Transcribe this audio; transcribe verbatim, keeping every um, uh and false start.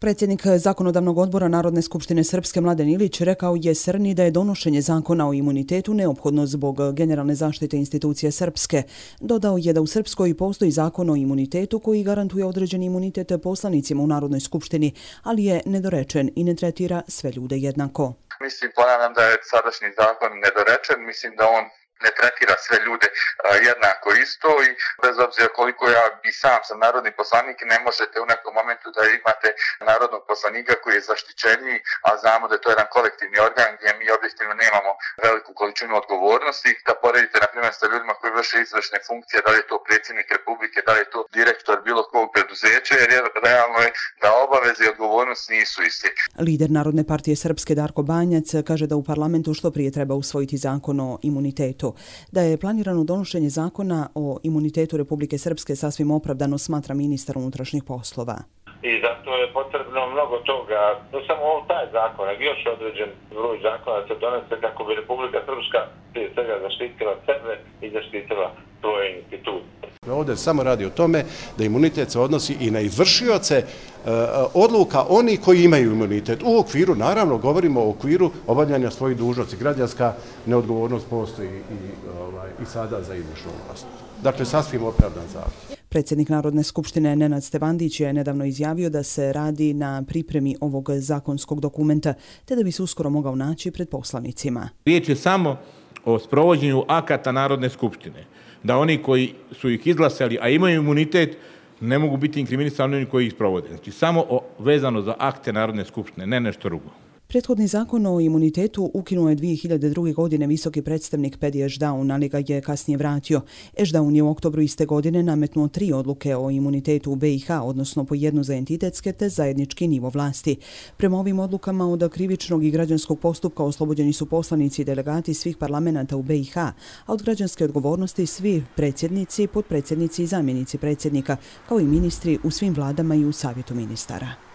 Predsjednik Zakonodavnog odbora Narodne skupštine Srpske Mladen Ilić rekao je Srni da je donošenje zakona o imunitetu neophodno zbog generalne zaštite institucije Srpske. Dodao je da u Srpskoj postoji zakon o imunitetu koji garantuje određeni imunitet poslanicima u Narodnoj skupštini, ali je nedorečen i ne tretira sve ljude jednako. Mislim, ponavljam da je sadašnji zakon nedorečen, mislim da on ne tretira sve ljude jednako isto i bez obzira koliko ja i sam sam narodni poslanik, ne možete u nekom momentu da imate narodnog poslanika koji je zaštićeniji, a znamo da je to jedan kolektivni organ gdje mi objektivno nemamo veliku količinu odgovornosti. Da poredite, na primjer, sa ljudima koji vrše izvršne funkcije, da li je to predsjednik Republike, da li je to direktor bilo kog preduzeća, jer realno je da obaveze i odgovornost nisu isti. Lider Narodne partije Srpske Darko Banjac kaže da u parlamentu što prije treba usvojiti zakon o imunitetu. Da je planirano donošenje zakona o imunitetu Republike Srpske sasvim opravdano, smatra ministar unutrašnjih poslova. I zato je potrebno mnogo toga, ne samo ovo taj zakon, nego još određen broj zakona se donese kako bi Republika Srpska prije svega zaštitila sebe i zaštitila svoje institucije. Ovdje samo radi o tome da imunitet se odnosi i na izvršioce e, odluka oni koji imaju imunitet. U okviru, naravno, govorimo o okviru obavljanja svojih dužnosti. Građanska neodgovornost postoji i, ovaj, i sada za izvršnu vlast. Dakle, sasvim opravdan zakon. Predsjednik Narodne skupštine Nenad Stevandić je nedavno izjavio da se radi na pripremi ovog zakonskog dokumenta, te da bi se uskoro mogao naći pred poslanicima. Riječ je samo o sprovođenju akata Narodne skupštine, da oni koji su ih izglasali, a imaju imunitet, ne mogu biti inkriminisani oni koji ih sprovode. Znači, samo o, vezano za akte Narodne skupštine, ne nešto drugo. Prethodni zakon o imunitetu ukinuo je dvije hiljade druge. godine visoki predstavnik Pedi Ešdaun, ali ga je kasnije vratio. Ešdaun je u oktobru iste godine nametnuo tri odluke o imunitetu u B i H, odnosno po jednu za entitetske te zajednički nivo vlasti. Prema ovim odlukama od krivičnog i građanskog postupka oslobođeni su poslanici i delegati svih parlamenta u B i H, a od građanske odgovornosti svi predsjednici, potpredsjednici i zamjenici predsjednika, kao i ministri u svim vladama i u savjetu ministara.